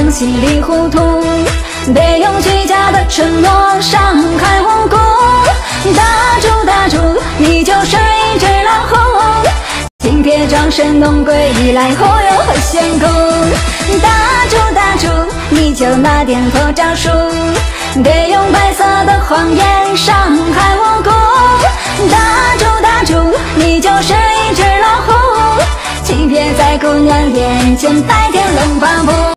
稀里糊涂，得用虚假的承诺伤害无辜。打住，你就是一只老虎，请别装神弄鬼来忽悠和陷阱。打住，你就那点破招数，得用白色的谎言伤害无辜。打住，你就是一只老虎，请别在姑娘眼前摆天龙八部。